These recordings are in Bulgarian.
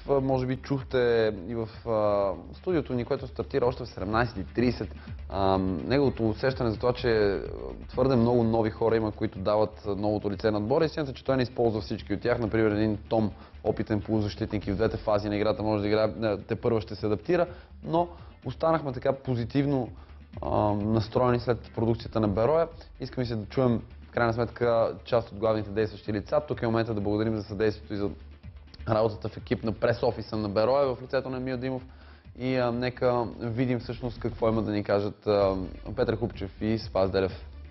може би чухте и в студиото ни, което стартира още в 17:30. Неговото усещане за това, че твърде много нови хора има, които дават новото лице на отбора. Истината, че той не използва всички от тях. Например, един Том, опитен полузащитник и в двете фази на играта може да играе, тепърва ще се адаптира, но останахме така позитивно настроени след продукцията на Бероя. Искаме се да чуем в крайна сметка част от главните действащи лица. Тук е момента да благодарим за съдействието и за работата в екип на прес-офиса на Бероя в лицето на Емил Димов. И нека видим всъщност какво има да ни кажат Петър Хупчев и Спас Делев.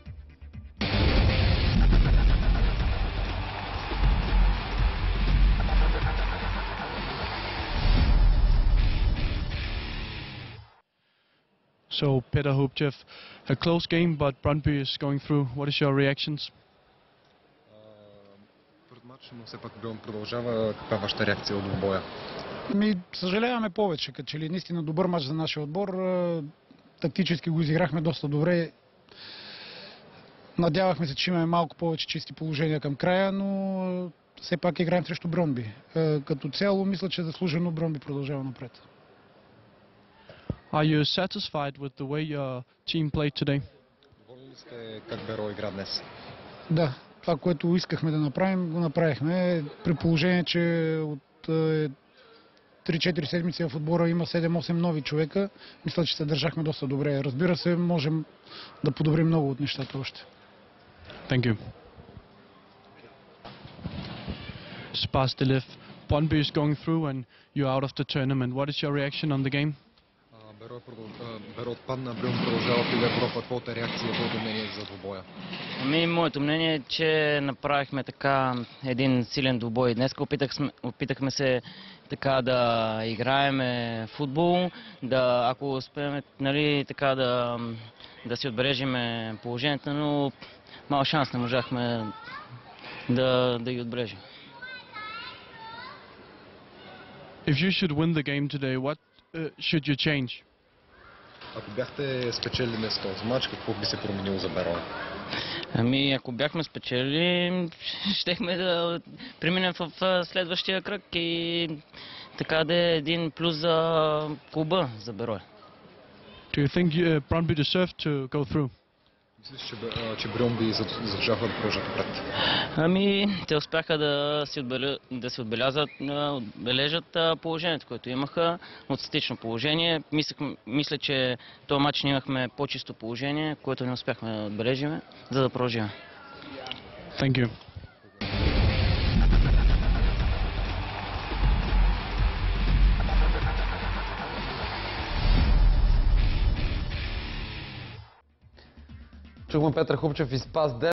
So, Peter Hupchev, a close game, but Brøndby is going through. What is your reactions? Пред матча, но все пак Бьон продължава. Каква е вашата реакция от двубоя? Съжаляваме повече, като че ли наистина добър матч за нашия отбор. Тактически го изиграхме доста добре. Надявахме се, че имаме малко повече чисти положения към края, но все пак играем срещу Брøndby. Като цяло, мисля, че заслужено Брøndby продължава напред. Are you satisfied with the way your team played today? Доволни ли сте как Беро игра днес? Да, това, което искахме да направим, го направихме. При положение, че от 3-4 седмици в отбора има 7-8 нови човека, мисля, че се държахме доста добре. Разбира се, можем да подобрим много от нещата още. Thank you. Spars Delef, Brøndby is going through and you're out of the tournament. What is your reaction on the game? Беро отпадна, Бьон продължава в Лига Европа. Твоята реакция, твоето мнение за двубоя? Моето мнение е, че направихме така един силен двубой. Днес опитахме се така да играеме футбол, ако успеем така да си отбележиме положението, но мал шанс не можахме да ги отбележим. If you should win the game today, what should you change? Ако бяхте спечели днес този матч, какво би се променило за Беро? Ако бяхме спечели, щехме да преминем в следващия кръг и така да е един плюс за клуба, за Бероя. Do you think Brøndby deserve to go through? Мислиш, че Брøndby заслужава да продължат напред? Те успяха да се отбележат положението, което имаха от статично положение. Мисля, че този матч имахме по-чисто положение, което не успяхме да отбележим, за да продължим. Thank you. Чухме Петър Хупчев и Спас Делев.